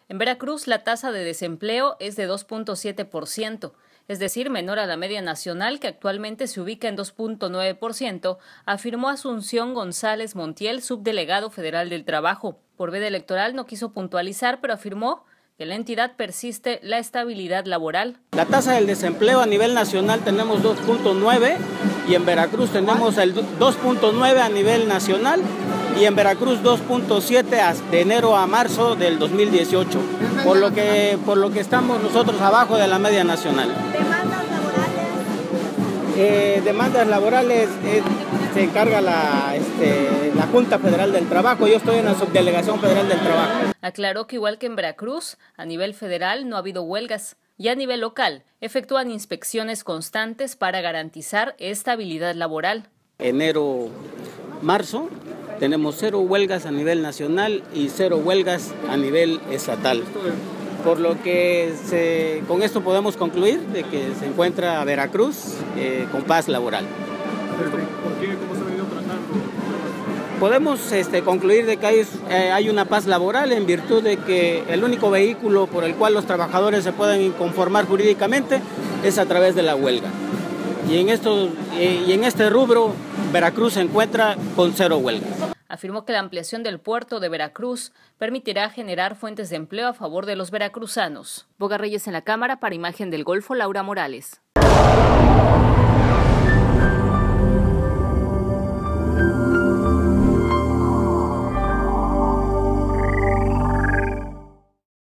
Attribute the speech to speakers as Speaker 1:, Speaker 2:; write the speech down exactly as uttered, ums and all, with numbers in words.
Speaker 1: En Veracruz, la tasa de desempleo es de dos punto siete por ciento, es decir, menor a la media nacional, que actualmente se ubica en dos punto nueve por ciento, afirmó Asunción González Montiel, subdelegado federal del Trabajo. Por veda electoral no quiso puntualizar, pero afirmó que en la entidad persiste la estabilidad laboral.
Speaker 2: La tasa del desempleo a nivel nacional tenemos dos punto nueve y en Veracruz tenemos el dos punto nueve a nivel nacional y en Veracruz dos punto siete de enero a marzo del dos mil dieciocho, por lo que, por lo que estamos nosotros abajo de la media nacional.
Speaker 3: ¿Demandas laborales?
Speaker 2: Eh, demandas laborales eh, se encarga la, este, la Junta Federal del Trabajo, yo estoy en la Subdelegación Federal del Trabajo.
Speaker 1: Aclaró que igual que en Veracruz, a nivel federal no ha habido huelgas y a nivel local efectúan inspecciones constantes para garantizar estabilidad laboral.
Speaker 2: Enero, marzo, tenemos cero huelgas a nivel nacional y cero huelgas a nivel estatal. Por lo que se, con esto podemos concluir de que se encuentra Veracruz eh, con paz laboral.
Speaker 4: ¿Por qué? ¿Cómo se ha venido tratando?
Speaker 2: Podemos este, concluir de que hay, eh, hay una paz laboral en virtud de que el único vehículo por el cual los trabajadores se pueden conformar jurídicamente es a través de la huelga. Y en, esto, eh, y en este rubro, Veracruz se encuentra con cero huelgas.
Speaker 1: Afirmó que la ampliación del puerto de Veracruz permitirá generar fuentes de empleo a favor de los veracruzanos. Boga Reyes en la cámara para Imagen del Golfo, Laura Morales.